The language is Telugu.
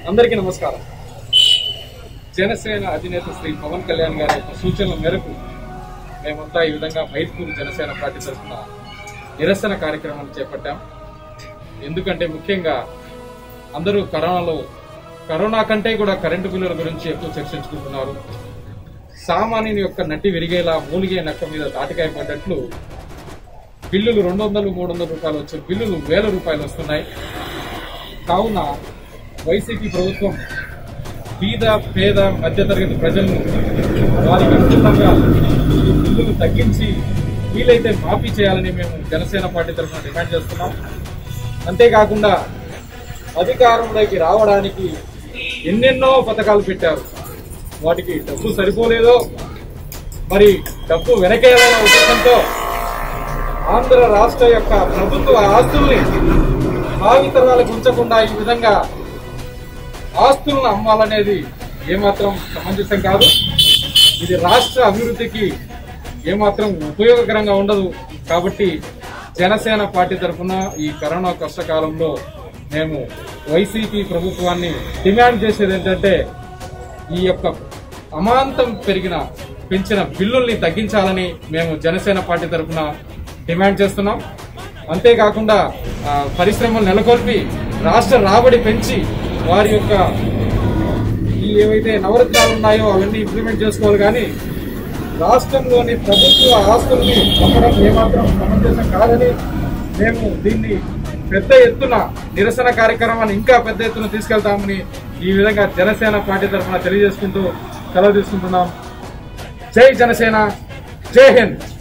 అందరికీ నమస్కారం. జనసేన అధినేత శ్రీ పవన్ కళ్యాణ్ గారి యొక్క సూచనల మేరకు మేమంతా ఈ విధంగా మైత్పూర్ జనసేన పార్టీ తరఫున నిరసన కార్యక్రమాన్ని చేపట్టాం. ఎందుకంటే ముఖ్యంగా అందరూ కరోనా కంటే కూడా కరెంటు బిల్లుల గురించి ఎక్కువ చర్చించుకుంటున్నారు. సామాన్యుని యొక్క నట్టి విరిగేలా మూలిగే నక్క మీద తాటికాయ పడ్డట్లు బిల్లులు 200-300 రూపాయలు వచ్చే బిల్లులు 1000 రూపాయలు వస్తున్నాయి. కావున వైసీపీ ప్రభుత్వం బీద పేద మధ్యతరగతి ప్రజలను వారికి అనుకూలంగా బిల్లులు తగ్గించి వీలైతే మాఫీ చేయాలని మేము జనసేన పార్టీ తరఫున డిమాండ్ చేస్తున్నాం. అంతేకాకుండా అధికారంలోకి రావడానికి ఎన్నెన్నో పథకాలు పెట్టారు. వాటికి డబ్బు సరిపోలేదో మరి డబ్బు వెనకేయాలనే ఉద్దేశంతో ఆంధ్ర రాష్ట్ర యొక్క ప్రభుత్వ ఆస్తుల్ని భావితరాలకు ఉంచకుండా ఈ విధంగా ఆస్తులను అమ్మాలనేది ఏమాత్రం సమంజసం కాదు. ఇది రాష్ట్ర అభివృద్ధికి ఏమాత్రం ఉపయోగకరంగా ఉండదు. కాబట్టి జనసేన పార్టీ తరఫున ఈ కరోనా కష్టకాలంలో మేము వైసీపీ ప్రభుత్వాన్ని డిమాండ్ చేసేది ఏంటంటే ఈ యొక్క అమాంతం పెంచిన బిల్లుల్ని తగ్గించాలని మేము జనసేన పార్టీ తరఫున డిమాండ్ చేస్తున్నాం. అంతేకాకుండా పరిశ్రమలు నెలకొల్పి రాష్ట్ర రాబడి పెంచి వారి యొక్క ఏవైతే నవరత్నాలు ఉన్నాయో అవన్నీ ఇంప్లిమెంట్ చేసుకోవాలి. కానీ రాష్ట్రంలోని ప్రభుత్వ ఆస్తుల్ని అమ్మడం ఏమాత్రం సమంజసం కాదని మేము దీన్ని పెద్ద ఎత్తున నిరసన కార్యక్రమాన్ని ఇంకా పెద్ద ఎత్తున తీసుకెళ్తామని ఈ విధంగా జనసేన పార్టీ తరఫున తెలియజేసుకుంటూ సెలవు తీసుకుంటున్నాం. జై జనసేన, జై హింద్.